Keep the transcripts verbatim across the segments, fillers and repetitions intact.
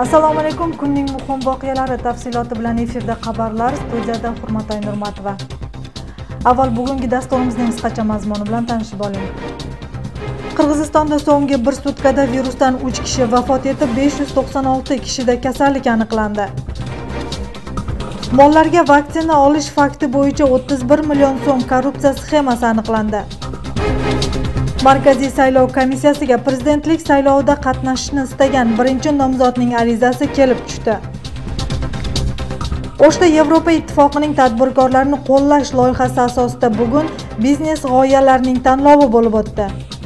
Assalomu alaykum. Kunning muhim voqealari tafsiloti bilan efirda xabarlar. Studiyada Hurmat Aynurmatova. Avval bugungi dasturimizning qisqacha mazmuni bilan tanishib oling. Qirg'izistonda so'nggi bir sutkada virusdan uch kishi vafot etib, besh yuz to'qson olti kishida kasallik aniqlandi. Mollarga vaksina olish fakti bo'yicha o'ttiz bir million so'm korrupsiya sxemasi aniqlandi. Markaziy saylov komissiyasiga prezidentlik saylovida qatnashishni istagan birinchi nomzodning arizasi kelib tushdi. O'shda Yevropa Ittifoqining tadbirkorlarni qo'llash loyihasi asosida bugun biznes g'oyalarining tanlovi bo'lib o'tdi.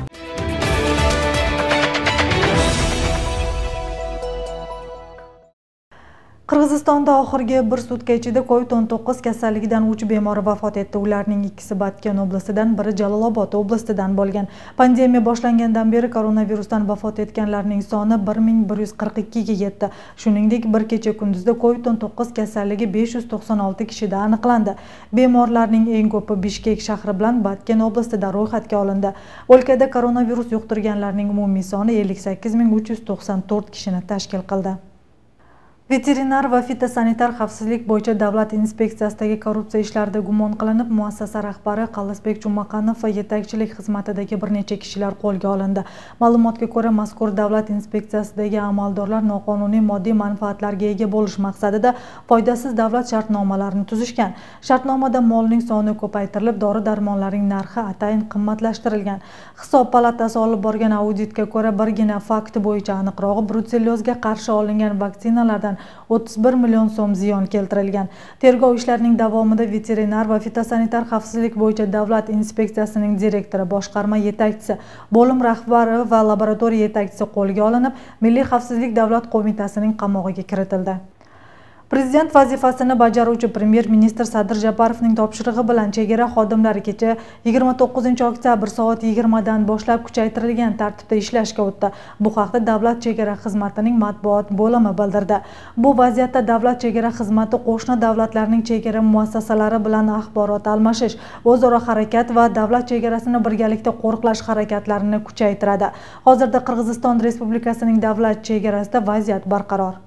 Qirg'izistonda oxirgi bir sutka ichida COVID o'n to'qqiz kasalligidan uch bemor vafot etdi. Ularning ikkisi Batken oblastidan, biri Jalolobod oblastidan bo'lgan. Pandemiya boshlangandan beri koronavirusdan vafot etganlarning soni bir ming bir yuz qirq ikki ga yetdi. Shuningdek, bir kecha kunduzda COVID o'n to'qqiz kasalligi besh yuz to'qson olti kishida aniqlandi. Bemorlarning eng ko'pi Bishkek shahri bilan Batken oblastida ro'yxatga olindi. O'lkada koronavirus yuqtirganlarning umumiy soni ellik sakkiz ming uch yuz to'qson to'rt kishini tashkil qildi. Veterinar va fitosanitar xavfsizlik bo'yicha davlat inspeksiyasidagi korrupsiya ishlarida gumon qilinib, muassasa rahbari Qallisbek Jumaqanov va yetakchilik xizmatidagi bir necha kishilar qo'lga olindi. Ma'lumotga ko'ra, mazkur davlat inspeksiyasidagi amaldorlar noqonuniy moddiy manfaatlarga ega bo'lish maqsadida foydasiz davlat shartnomalarini tuzishgan. Shartnomada molning soni ko'paytirilib, dori-darmonlarning narxi atayin qimmatlashtirilgan. Hisob palatasi olib borgan auditga ko'ra, birgina fakt bo'yicha aniqrog'i brutsellozga qarshi olingan vaksinalardan o'ttiz bir million so'm ziyon keltirilgan. Tergov ishlarining davomida veterinar va fitosanitar xavfsizlik bo'yicha davlat inspeksiyasining direktori, boshqarma yetakchisi, bo'lim rahbari va laboratoriya yetakchisi qo'lga olinib, Milliy xavfsizlik davlat qo'mitasining qamog'iga kiritildi. Prezident vazifasini bajaruvchi Premyer-ministr Sadir Japarovning topshirig'i bilan chegara xodimlari kecha yigirma to'qqizinchi oktyabr soat yigirma dan boshlab kuchaytirilgan tartibda ishlashga o'tdi. Bu haqda Davlat chegara xizmatining matbuot bo'limi bildirdi. Bu vaziyatda Davlat chegara xizmati qo'shni davlatlarning chegara muassasalari bilan axborot almashish, o'zaro harakat va davlat chegarasini birgalikda qo'riqlash harakatlarini kuchaytiradi. Hozirda Qirg'iziston Respublikasining davlat chegarasida vaziyat barqaror.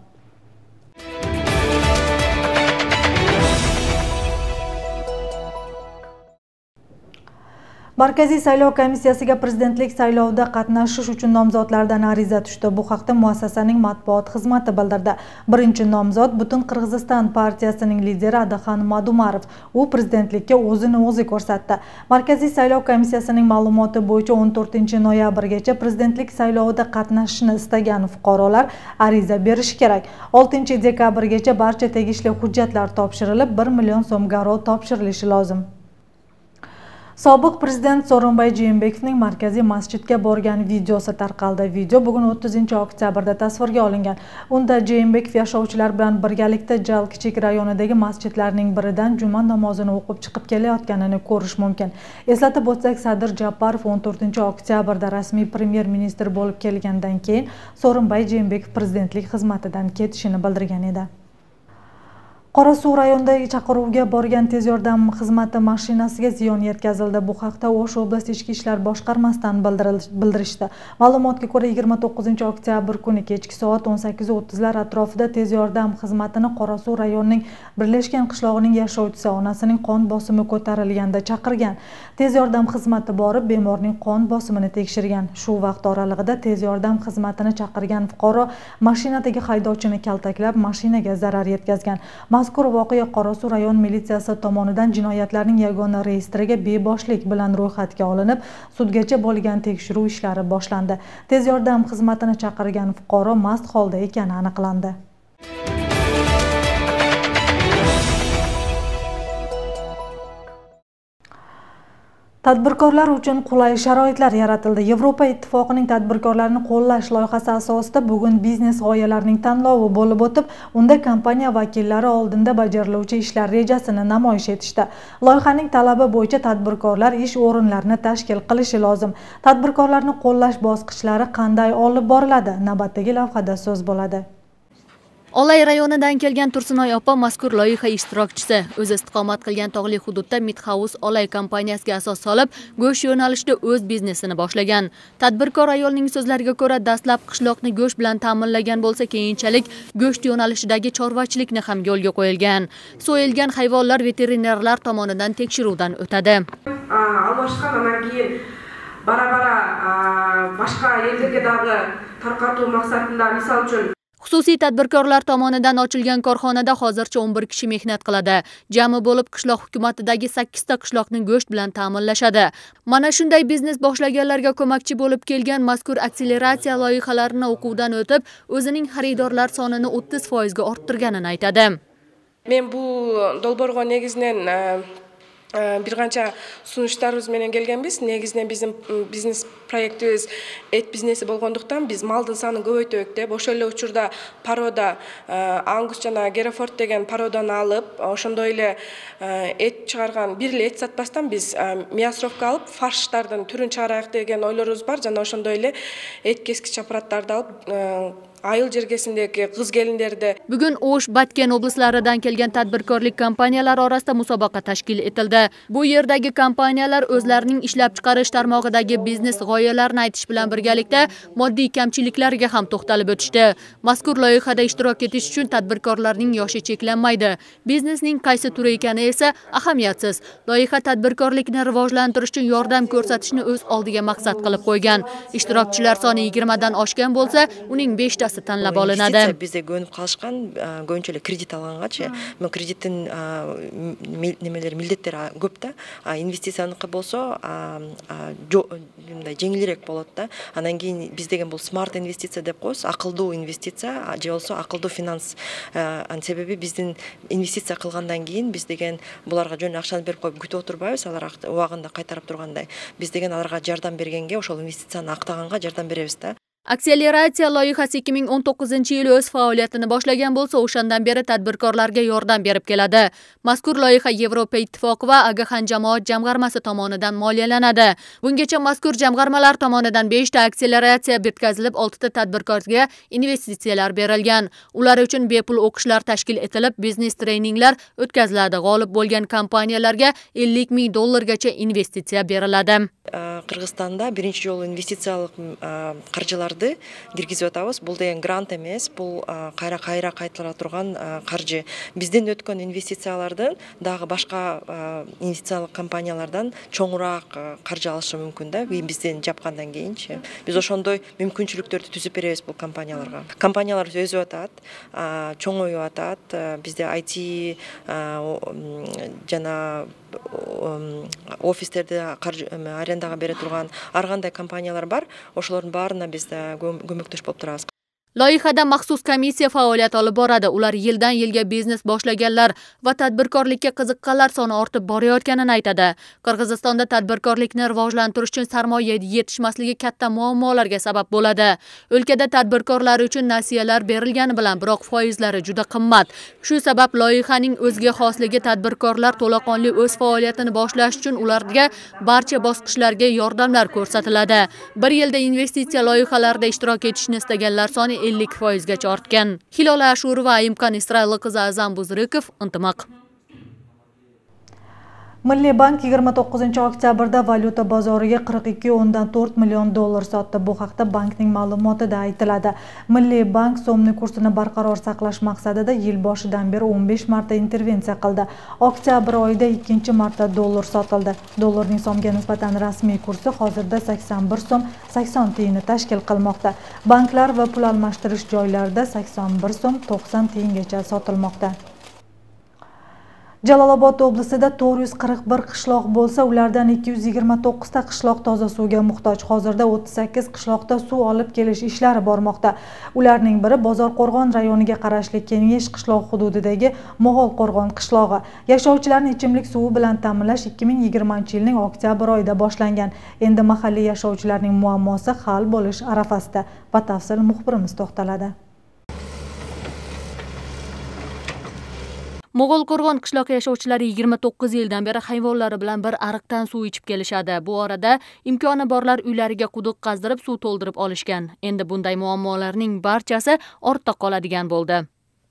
Markaziy saylov komissiyasiga prezidentlik saylovida qatnashish uchun nomzodlardan ariza tushdi. Bu haqda muassasaning matbuot xizmati bildirdi. Birinchi nomzod Butun Qirg'iziston partiyasining lideri Adaxon Madumarov. U prezidentlikka o'zini o'zi ko'rsatdi. Markaziy saylov komissiyasining ma'lumoti bo'yicha o'n to'rtinchi noyabrgacha prezidentlik saylovida qatnashishni istagan fuqarolar ariza berishi kerak. oltinchi dekabrgacha barcha tegishli hujjatlar topshirilib, bir million so'm garov topshirilishi lozim. Sobiq prezident Sooronbay Jeenbekovning markaziy masjidga borgan videosi tarqaldi. Video bugun o'ttizinchi oktyabrda tasvirga olingan. Unda Jeenbekov yashovchilar bilan birgalikda Jal kichik rayonidagi masjidlarning biridan juma namozini o'qib chiqib kelayotganini ko'rish mumkin. Eslatib o'tsak, Sadir Japarov o'n to'rtinchi oktyabrda rasmiy premyer-ministr bo'lib kelgandan keyin Sooronbay Jeenbekov prezidentlik xizmatidan ketishini bildirgan edi. Qorasuv rayonidagi chaqiruvga borgan tez yordam xizmati mashinasiga ziyon yetkazildi. Bu haqda O'sh oblast ichki ishlar boshqarmasidan bildirishdi. Ma'lumotga ko'ra, yigirma to'qqizinchi oktyabr kuni kechki soat o'n sakkiz o'ttizlar atrofida tez yordam xizmatini Qorasuv rayonining birlashgan qishlog'ining yashovchisi onasining qon bosimi ko'tarilganda chaqirgan. Tez yordam xizmati borib, bemorning qon bosimini tekshirgan. Shu vaqt oralig'ida tez yordam xizmatini chaqirgan fuqaro mashinadagi haydovchini kaltaklab, mashinaga zarar yetkazgan. Mazkur voqea Qorasuv rayon militsiyasi tomonidan jinoyatlarning yagona reyestriga beboshlik bilan ro'yxatga olinib, sudgacha bo'lgan tekshiruv ishlari boshlandi. Tez yordam xizmatini chaqirgan fuqaro mast holda ekani aniqlandi. Tadbirkorlar uchun qulay sharoitlar yaratildi. Yevropa Ittifoqining tadbirkorlarni qo'llash loyihasi asosida bugun biznes g'oyalarining tanlovi bo'lib o'tib, unda kompaniya vakillari oldinda bajariluvchi ishlar rejasini namoyish etishdi. Loyihaning talabi bo'yicha tadbirkorlar ish o'rinlarini tashkil qilishi lozim. Tadbirkorlarni qo'llash bosqichlari qanday olib boriladi? Navbatdagi lavhada so'z bo'ladi. Olay rayonidan kelgan Tursunoy opa mazkur loyiha ishtirokchisi. O'zi istiqomat qilgan tog'li hududda Midhouse Olay kompaniyasiga asos solib, go'sht yo'nalishida o'z biznesini boshlagan. Tadbirkor ayolning so'zlariga ko'ra, dastlab qishloqni go'sht bilan ta'minlagan bo'lsa, keyinchalik go'sht yo'nalishidagi chorvachilikni ham yo'lga qo'yilgan. So'yilgan hayvonlar veterinarlar tomonidan tekshiruvdan o'tadi. Almashgan andan keyin bara-bara boshqa yerlarga dag'i tarqatuv maqsadida, misol uchun Xususiy tadbirkorlar tomonidan ochilgan korxonada hozircha o'n bir kishi mehnat qiladi. Jami bo'lib qishloq hukumatidagi sakkizta qishloqni go'sht bilan ta'minlashadi. Mana shunday biznes boshlaganlarga ko'makchi bo'lib kelgan mazkur akseleratsiya loyihalarini o'quvdan o'tib, o'zining xaridorlar sonini o'ttiz foizga orttirganini aytadi. Men bu Dolborgo negizinden bir qancha sunuşlarımız menen kelgenbiz. Negizden bizim biznes proyektimiz et biznesi bolgonduktan biz maldın sanын көбөйтөбүк деп, ошол эле учурда парода Angus жана Hereford деген пародан алып, ошондой эле эт чыгарган, бир эле эт сатпастан biz мясровка алып, фарштардын түрүн чыгарайык деген ойлорубуз бар. Жана ошондой эле эт кескич аппараттарды алып, ayıl jergesindeki kız gelinlerde. Bugun O'sh, Batken oblastlaridan kelgan tadbirkorlik kompaniyalari orasida musobaqa tashkil etildi. Bu yerdagi kompaniyalar o'zlarining ishlab chiqarish tarmog'idagi biznes g'oyalarini aytish bilan birgalikda moddiy kamchiliklarga ham to'xtalib o'tishdi. Mazkur loyihada ishtirok etish uchun tadbirkorlarning yoshi cheklanmaydi. Biznesning qaysi turi ekani esa ahamiyatsiz. Loyiha tadbirkorlikni rivojlantirish uchun yordam ko'rsatishni o'z oldiga maqsad qilib qo'ygan. Ishtirokchilar soni yigirma dan oshgan bo'lsa, uning beshta tanlab olinadi. Bizde gönüp kalışkan, gönçeli kredit algangacha, men kreditin nemeleri mildеттери көп да. Инвестицияныкы болсо, жеңилирээк болот да. Андан кийин биз деген бул смарт инвестиция деп коебуз, акылдуу инвестиция, же болсо акылдуу финанс. Анын себеби биздин инвестиция кылгандан кийин биз деген буларга жөн акчаны берип коюп күтүп отурбайбыз, алар убагында кайтарып тургандай. Биз деген аларга жардам бергенге, ошол инвестицияны актаганга жардам беребиз да. Akseleratsiya loyihasi ikki ming o'n to'qqizinchi yil o'z faoliyatini boshlagan bo'lsa, o'shandan beri tadbirkorlarga yordam berib keladi. Mazkur loyiha Yevropa Ittifoqi va Agaxan jamoat jamg'armasi tomonidan moliyalanadi. Bungacha mazkur jamg'armalar tomonidan beshta akseleratsiya bitkazilib, oltita tadbirkorga investitsiyalar berilgan. Ular uchun bepul o'qishlar tashkil etilib, biznes treninglar o'tkaziladi. G'olib bo'lgan kompaniyalarga ellik ming dollargacha investitsiya beriladi. Qirg'izistonda birinchi jol investitsiyalik qarjilarni киргизип атабыз. Бул деген грант эмес, бул кайра-кайра кайтара турган каржы. Бизден өткөн инвестициялардын дагы башка инвестициялык компаниялардан чоңураак каржы алышы мүмкүн да. Бизден жапкандан кийинчи. Биз ошондой мүмкүнчүлүктөрдү түзүп беребиз бул компанияларга. Компаниялар өсүп атат, чоңоюп атат. Бизде ай ти жана офистерде арендага бере турган ар кандай компаниялар бар. Ошолордун баарына биз көмөктөш болуп турабыз. Loyihada maxsus komissiya faoliyat olib boradi. Ular yildan yilga biznes boshlaganlar va tadbirkorlikka qiziqqanlar soni ortib borayotganini aytadi. Qirg'izistonda tadbirkorlikni rivojlantirish uchun sarmoya yetishmasligi katta muammolarga sabab bo'ladi. O'lkada tadbirkorlar uchun nasiyalar berilgani bilan, biroq foizlari juda qimmat. Shu sabab loyihaning o'ziga xosligi tadbirkorlar to'laqonli o'z faoliyatini boshlash uchun ularga barcha bosqichlarga yordamlar ko'rsatiladi. Bir yilda investitsiya loyihalarida ishtirok etishni istaganlar soni ellik foizgacha ortgan. Hilola Ashurova, Imkon Isroil qizi Azam Buzrikov, Intimaq. Milliy bank yigirma to'qqizinchi oktyabrda valyuta bozoriga qirq ikki o'ndan to'rt million dollar sotdi. Bu haqda bankning ma'lumotida aytiladi. Milliy bank so'mning kursini barqaror saqlash maqsadida yil boshidan beri o'n besh marta intervensiya qildi. Oktyabr oyida ikkinchi marta dollar sotildi. Dollarning so'mga nisbatan rasmiy kursi hozirda sakson bir so'm sakson tiyinni tashkil qilmoqda. Banklar va pul almashtirish joylarida sakson bir so'm to'qson tiyingacha sotilmoqda. Jalolobod oblasida to'rt yuz qirq bir qishloq bo'lsa, ulardan ikki yuz yigirma to'qqiz ta qishloq toza suvga muhtoj. Hozirda o'ttiz sakkiz qishloqda suv olib kelish ishlari bormoqda. Ularning biri Bozorqo'rg'on rayoniga qarashli Kengesh qishloq hududidagi Mo'g'olqo'rg'on qishlog'i. Yashovchilarni ichimlik suvi bilan ta'minlash ikki ming yigirmanchi yilning oktyabr oyida boshlangan. Endi mahalliy yashovchilarning muammosi hal bo'lish arafasida. Batafsil muxbirimiz to'xtaladi. Mo'g'olqo'rg'on qishloq yashovchilari yigirma to'qqiz yildan beri hayvonlari bilan bir ariqdan suv ichib kelishadi. Bu orada imkoni borlar uylariga quduq qazdirib suv to'ldirib olishgan. Endi bunday muammolarning barchasi ortda qoladigan bo'ldi.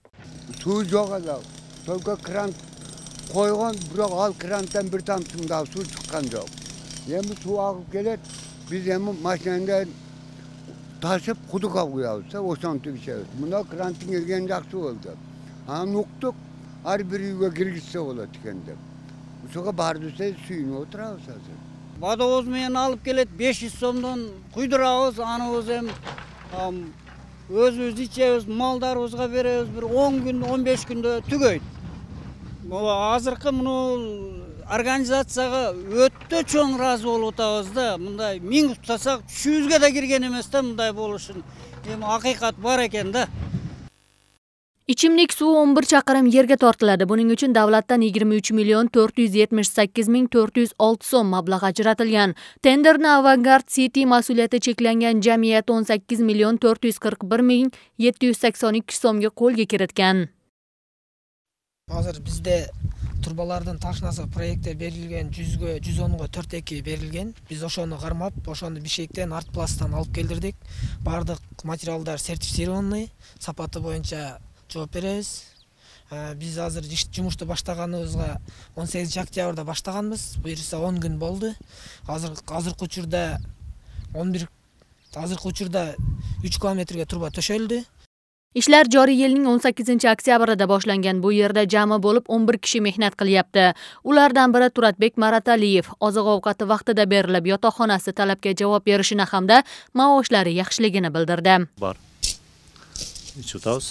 suv yo'q edi. Только kran qo'ygan, biroq al krandan bir tamchimda suv chiqqan yo'q. Endi suv oqib keladi. Biz endi mashinadan taşıp kuduka koyuyoruz. Oşan tüküşüyoruz. Bunda krantin gelgen yaxşı oldu. Ha noktuk her bir yüge girgitse olur tükendi. Sonra bardıysa suyunu oturağız hazır. Vadoz men alıp gelet beş yüz somdan kuydurağız. Anımız hem öz öz içemiz, maldarımızga beremiz. Bir on gün, on beş günde tügeydi. Azırkı bunu organizatsiyaga ötө çoğun razı bolup atабыз да. Мындай миң тутасак үч жүзгө да кирген эмес да мындай болушун. Эми акыйкат бар экен да. Ichimlik suvi o'n bir chaqirim yerga tortiladi. Buning uchun davlatdan yigirma uch million to'rt yuz yetmish sakkiz ming to'rt yuz olti so'm mablag' ajratilgan. Tenderni Avangard City mas'uliyati cheklangan jamiyat o'n sakkiz million to'rt yuz qirq bir ming yetti yuz sakson ikki so'mga qo'lga kiritgan. Hozir bizde turbalardan taşnasa proyekte berilgen yüzgө жүз онго төрт эки berilgen. Biz ошону кармап, ошону бишектен арт пластан алып келдирдик. Бардык материалдар сертифицированный, сапаты боюнча жооп беребиз. Biz азыр жумушту баштаганыбызга он сегизинчи октябрда баштаганбыз. Буюрса он күн болду. Азыр азыркы учурда он бир азыркы учурда үч километрге турба төшөлдү. Ishlar joriy yilning o'n sakkizinchi oktyabrida boshlangan. Bu yerda jami bo'lib o'n bir kishi mehnat qilyapti. Ulardan biri Turatbek Marataliyev oziq-ovqati vaqtida berilib, yotoqxonasi talabga javob berishini hamda maoshlari yaxshiligini bildirdi. Bor. Ichutamiz.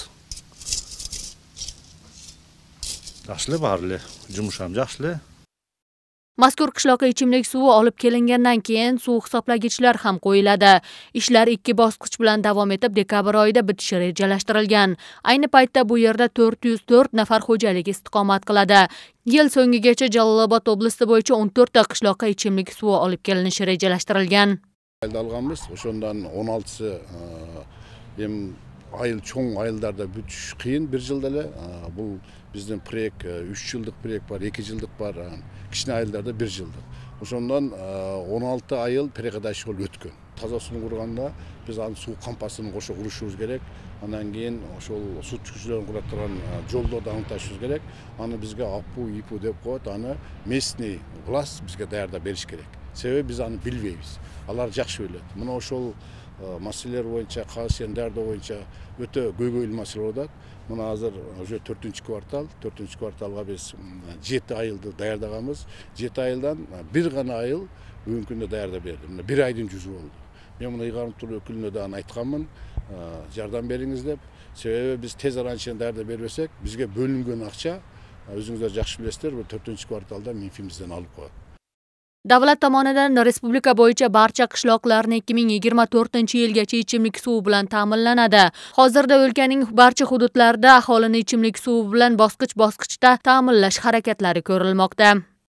Yaxshi barli, jumush ham yaxshi. Mazkur qishloqqa ichimlik suvi olib kelingandan keyin suv hisoblagichlar ham qo'yiladi. Ishlar ikki bosqich bilan davom etib dekabr oyida bitishi rejalashtirilgan. Ayni paytda bu yerda to'rt yuz to'rt nafar xo'jalik istiqomat qiladi. Yil so'ngigacha Jalolobod oblasti bo'yicha o'n to'rtta qishloqqa ichimlik suvi olib kelinishi rejalashtirilgan. Alganmiz, o'shondan o'n oltisi hem ayıl çoğun ayıllarda bütüş kıyın bir yılda bu bizden proyekt üç yıllık proyekt var, iki yıllık var. Kişine ayıllarda bir yıldır. Ondan on altı ayıl perikadaş yol ötkün. Tazasını kurganda biz an su kampasını koşu kuruşumuz gerek. Ondan keyin ошол su çıkışlarını kurattıran yolda da taşıyoruz gerek. Anı bizge apu, ipu dep koyat, anı местный власть bizge dayarda beriş gerek. Sebebi biz anı bilbeybiz. Alar жақсы öyle. Mına ошол maseleler boyunca, kasiyenlerde boyunca öte göy-göylü masele oldu. Mına hazır уже төртүнчү kvartal, төртүнчү kvartalga biz жети ayıldı dayardağımız. жети ayıldan bir gana ayıl bugün günde dayarda berdim. Bir aydan yüzü oldu. Ben buna yıkarım turu ökülüne de aytkanmın, yardım beriniz dep. Sebebi biz tez arançen dayarda bermesek, bizge bölüngen akça, özünüzler жақсы bilesizler, төртүнчү kvartalda menfimizden alıp koyat. Davlat tomonidan respublika bo'yicha barcha qishloqlarni ikki ming yigirma to'rtinchi yilgacha ichimlik suvi bilan ta'minlanadi. Hozirda o'lkaning barcha hududlarida aholini ichimlik suvi bilan bosqich-bosqichda ta'minlash harakatlari ko'rilmoqda.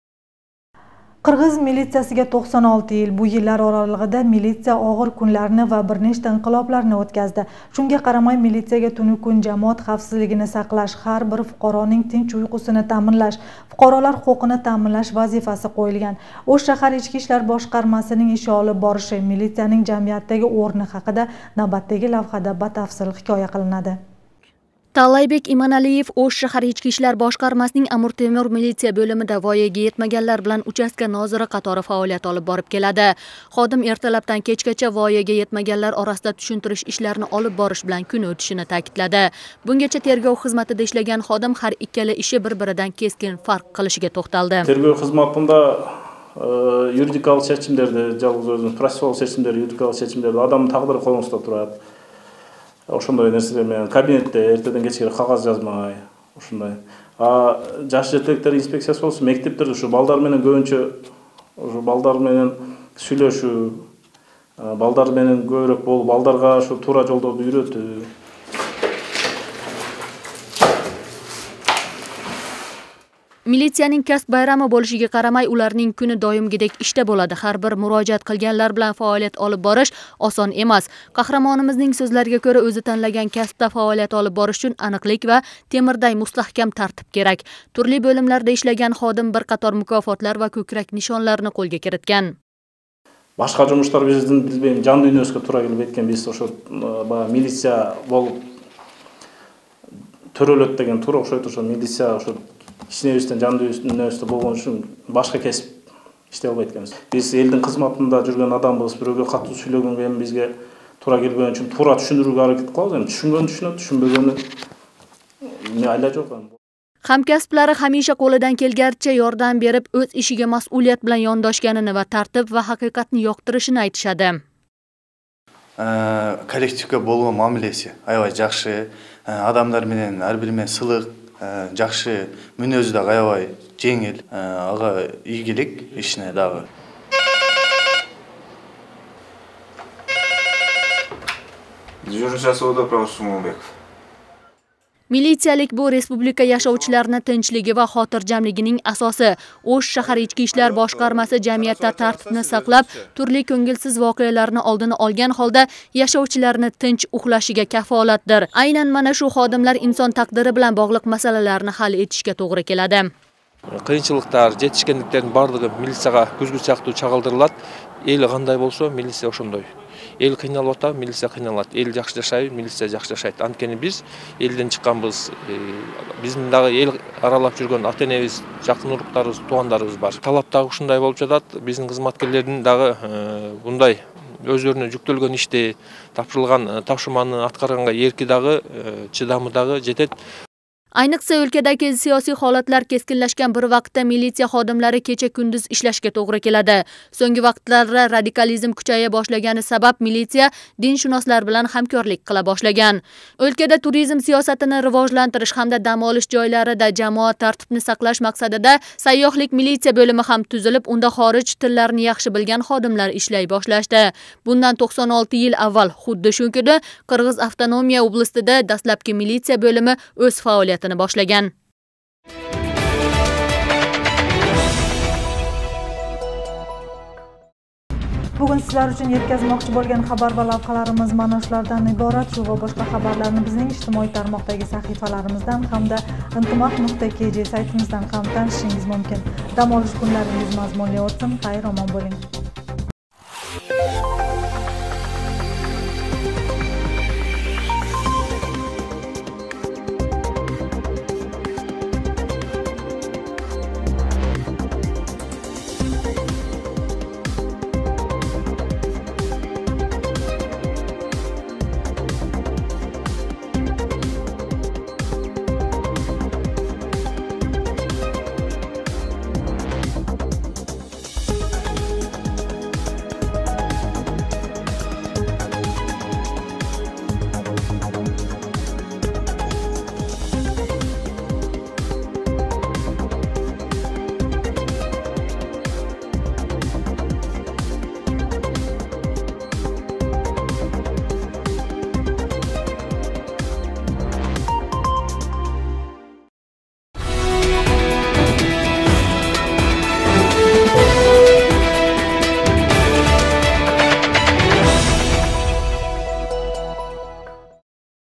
Qirg'iz militsiyasiga to'qson olti yil. Bu yillar oralig'ida militsiya og'ir kunlarni va bir nechta inqiloblarni o'tkazdi. Shunga qaramay militsiyaga tunu kun jamoat xavfsizligini saqlash, har bir fuqaroning tinch uyqusini ta'minlash, fuqarolar huquqini ta'minlash vazifasi qo'yilgan. O'sh shahar ichki ishlar boshqarmasining ish olib borishi, militsiyaning jamiyatdagi o'rni haqida navbatdagi lavhada batafsil hikoya qilinadi. Tallaybek Imanaliyev O'sh shahar ichki ishlar boshqarmasining Amur Temur militsiya bo'limida voyaga yetmaganlar bilan uchastka noziri qatori faoliyat olib borib keladi. Xodim ertalabdan kechgacha voyaga yetmaganlar orasida tushuntirish ishlarini olib borish bilan kun o'tishini ta'kidladi. Bungacha tergov xizmatida ishlagan xodim har ikkala ishi bir-biridan keskin farq qilishiga to'xtaldi. Tergov xizmatida yuridikal seçimlerde, жалгыз өзүнүн процессуал seçimleri, yuridikal seçimlerde adamın taqdiri qo'lingizda turadi. Ошондой нерселер менен кабинетте эртеден кечке кагаз жазмай, ушундай. А жаш жетектер инспекциясы болсо мектептерде ушу балдар менен көбүнчө ушу балдар менен сүйлөшүү, балдар менен көбүрөөк болуп, балдарга ушу туура жолдорду үйрөтүү. Militsiyaning kasb bayrami bo'lishiga qaramay, ularning kuni doimgidek ishda bo'ladi. Har bir murojaat qilganlar bilan faoliyat olib borish oson emas. Qahramonimizning so'zlariga ko'ra, o'zi tanlagan kasbda faoliyat olib borish uchun aniqlik va temirday mustahkam tartib kerak. Turli bo'limlarda ishlagan xodim bir qator mukofotlar va ko'krak nishonlarini qo'lga kiritgan. Boshqa jumishlar bizning bilmayman, jon dunyosiga to'g'ri kelib ketgan biz o'sha militsiya bo'lib төрөлөт деген туура окшойт. Ошо милиция ошо иш небестен жан небесте болгон үчүн башка кесип иштей албайт экенбиз. Биз элдин кызматында жүргөн адамбыз, бирөөгө катуу сүйлөгөнгө эми бизге туура келбеген үчүн туура түшүндүрүүгө аракет кылабыз. Эми түшүнгөн түшүнөт, түшүнбөгөнү эмне айла жок. Hamkasblari hamisha qo'lidan kelganicha yordam berib, o'z ishiga mas'uliyat bilan yondoshganini va tartib va haqiqatni yoqtirishini aytishadi. Kollektivga bo'lgan muomalasi aябай жакшы, адамдар менен ар бири менен сылык, жакшы мүнөзү да аябай жеңил, ага ийгилик ишине дагы. Дежурный часовой Правосудия Сумонбеков. Militsiyalik bu respublika yashovchilarini tinchligi va xotirjamligining asosi. O'sh shahar ichki ishlar boshqarmasi jamiyatda tartibni saqlab, turli ko'ngilsiz voqealarni oldini olgan holda yashovchilarni tinch uxlashiga kafolatdir. Aynan mana shu xodimlar inson taqdiri bilan bog'liq masalalarni hal etishga to'g'ri keladi. Qiyinchiliklar, жетишкендиктердин бардыгы милицияга күзгү сыяктуу чагылдырылат. Эл кандай болсо, милиция ошондой. Эл кыйналып атат, милиция кыйналат. Эл жакшы жашайт, милиция жакшы жашайт. Анткени биз элден чыкканбыз. Биздин дагы эл аралап жүргөн ата-энебиз, жакын уруктарыбыз, туугандарыбыз бар. Талап дагы ушундай болуп жатат. Биздин кызматкерлердин дагы мындай өздөрүнө жүктөлгөн ишти, тапшырылган тапшырманы аткарганга эрки дагы, чыдамы дагы жетет. Ayniqsa өлkədəki siyosiy holatlar keskinlashgan bir vaqtda militsiya xodimlari kecha kunduz ishlashga to'g'ri keladi. So'nggi vaqtlarda radikalizm kuchaya boshlagani sabab militsiya dinshunoslar bilan hamkorlik qila boshlagan. O'lkada turizm siyosatini rivojlantirish hamda dam olish joylarida jamoat tartibni saqlash maqsadida sayyohlik militsiya bo'limi ham tuzilib, unda xorij tillarini yaxshi bilgan xodimlar ishlay boshlashdi. Bundan to'qson olti yil avval xuddi shu kuni Qirg'iz avtonomiya oblastida dastlabki militsiya bo'limi o'z faoliyatini boshlagan. Bugun sizlar uchun yetkazmoqchi bo'lgan xabar va lavhalarimiz mana shulardan iborat. Shu va boshqa xabarlarni bizning ijtimoiy tarmoqdagi sahifalarimizdan hamda intimaq nuqta k j saytimizdan ham tanishishingiz mumkin. Dam olish kunlaringiz mazmunli o'tsin. Xayr, omon bo'ling.